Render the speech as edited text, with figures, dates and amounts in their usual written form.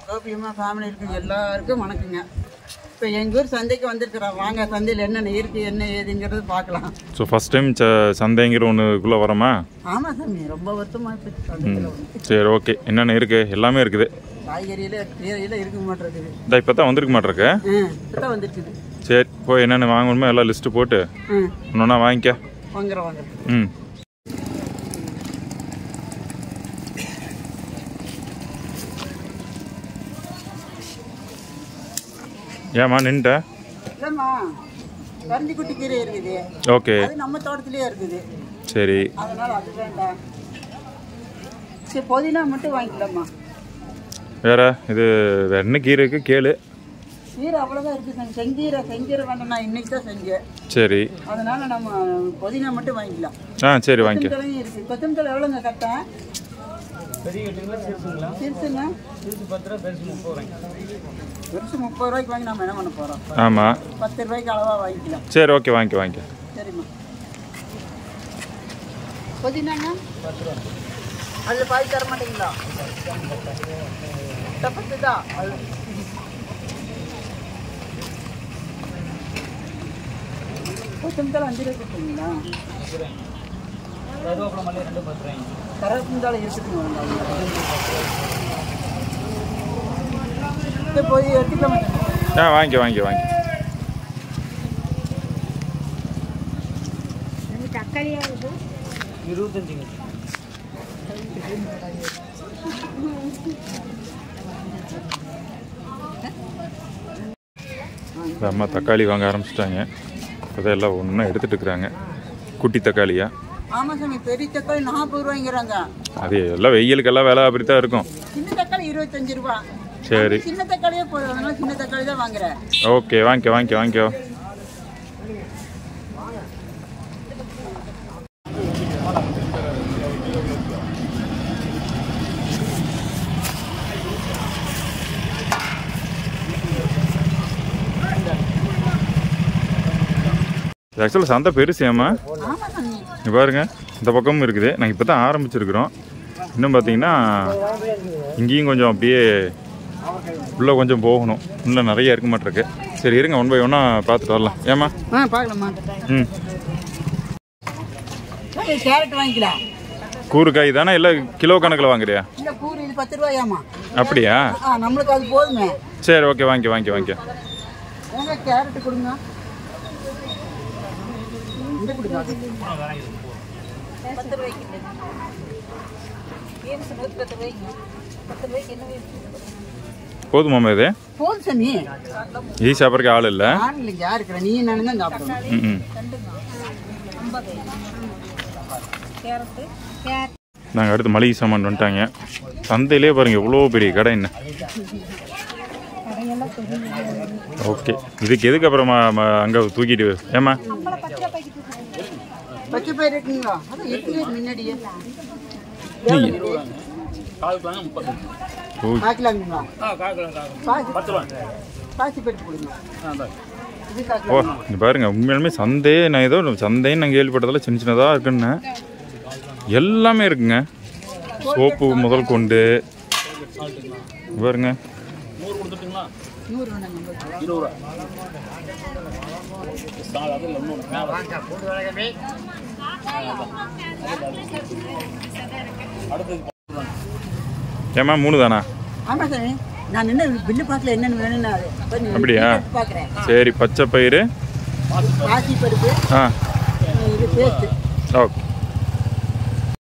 கோபி அம்மா ஃபேமிலி இருக்குது எல்லாருக்கும் வணக்கங்க. இப்போ எங்கள் ஊர் சந்தைக்கு வந்திருக்கிறோம். வாங்க சந்தையில் என்னென்ன இருக்குது என்ன ஏதுங்கிறது பார்க்கலாம். ஸோ ஃபஸ்ட் டைம் சந்தைங்கிற ஒன்றுக்குள்ளே வரோமா? ஆமாம் சாமி, ரொம்ப வருஷமாக போச்சு. சரி, ஓகே. என்னென்ன இருக்குது? எல்லாமே இருக்குது. காய்கறியில் கீரையில் இருக்க மாட்டேருக்குது. இந்த இப்போ தான் வந்திருக்க மாட்டேருக்கு. இப்போ தான் வந்துருக்குது. சரி, போய் என்னென்ன வாங்கணுமோ எல்லாம் லிஸ்ட்டு போட்டு ஒன்றா வாங்கிக்க. வாங்குறோம் வாங்க. ஏம்மா நின்ட்ட? இல்லைம்மா, கரண்டிக்குட்டி கீரை இருக்குது. ஓகே, அது நம்ம தோட்டத்திலேயே இருக்குது. சரி, அதனால் அது வேண்டாம். சரி, புதினா மட்டும் வாங்கிக்கலாம்மா. வேற இது வேற என்ன கீரை இருக்குது கேளு. கீரை அவ்வளோதான் இருக்குது. செங்கீரை வேண்டாம், நான் இன்னைக்கு தான் செஞ்சேன். சரி, அதனால நம்ம புதினா மட்டும் வாங்கிக்கலாம். சரி வாங்கிக்க. கொத்தமல்லி இருக்குது. கொத்தமல்லி எவ்வளோங்க கரெக்டாக? சிறுசுங்க பெருசு 30 ரூபாய்க்கு வாங்கி நம்ம என்ன பண்ண போகிறோம்? ஆமாம், 10 ரூபாய்க்கு அளவாக வாங்கிக்கலாம். சரி, ஓகே, வாங்கிக்க. சரிம்மா. புதினாங்க 10 ரூபா. அதில் பாதி தர மாட்டீங்களா? தப்பு தான். கொத்தமல்லி 5 ரூபாய்க்கு கொடுத்தீங்களா? கருவேப்பிலை இருக்குதுங்க. போய் எடுத்துக்கலாம். வாங்கிக்க. தக்காளியா இருக்குது 25. அம்மா தக்காளி வாங்க ஆரம்பிச்சிட்டாங்க. இப்போ எல்லாம் ஒன்றா எடுத்துகிட்டு இருக்கிறாங்க. குட்டி தக்காளியா? ஆமாம் சாமி, பெரிய தக்காளி 40 ரூபாய்ங்கிறாங்க. அது எல்லாம் வெயிலுக்கெல்லாம் விலை அப்படி தான் இருக்கும். சின்ன தக்காளி 25 ரூபா. சரி, சின்ன தக்காளியே போதும், அதனால சின்ன தக்காளி தான் வாங்குறேன். ஓகே, வாங்கிக்கோ. ஆக்சுவலாக சந்தை பெருசேம்மா. பாருங்க, இந்த பக்கமும் இருக்குது. நாங்கள் இப்போ தான் ஆரம்பிச்சிருக்கிறோம். இன்னும் பார்த்தீங்கன்னா இங்கேயும் கொஞ்சம் அப்படியே உள்ளே கொஞ்சம் போகணும். இன்னும் நிறைய இருக்க மாட்டிருக்கு. சரி, இருங்க, 1 by 1 பார்த்துட்டு வரலாம். ஏம்மா? பார்க்கலாமா? கேரட் வாங்கிக்கலாம். கூறுக்காய் தானே இல்லை கிலோ கணக்கில் வாங்குறியா? இல்லை, கூறு இது 10 ரூபாயாமா. அப்படியா? நம்மளுக்கு அது போதுமே. சரி, ஓகே, வாங்கிக்க. கேரட் கொடுங்க. போதுமாம்மா இது? போதும் சாமி. ஈ சாப்பிட்றதுக்கு ஆள் இல்லை. யார் இருக்கிற? நீ நானும் தான் சாப்பிடணும். நாங்கள் அடுத்து மளிகை சாமான் வந்துட்டாங்க. சந்தையிலே பாருங்கள் எவ்வளோ பெரிய கடை. என்ன ஓகே, இதுக்கு எதுக்கு அப்புறமா அங்கே தூக்கிட்டு ஏம்மா? பச்சை பயிர் இருக்குங்களா? அது இருக்குது முன்னாடியே. ஓ, இங்கே பாருங்க, உண்மையாலுமே சந்தை. நான் ஏதோ சந்தைன்னு நான் கேள்விப்பட்டதில் சின்ன சின்னதாக இருக்குன்னு. எல்லாமே இருக்குங்க. சோப்பு முதல் கொண்டு பாருங்க. ஏம்மா 3 தானா? ஆமாம் சாமி, நான் என்ன பில்லு பார்க்கல, என்னென்னு வேணும்னு. அப்படியா? சரி, பச்சை பயிறு, பாசி பருப்பு, இது பேஸ்ட். ஓகே.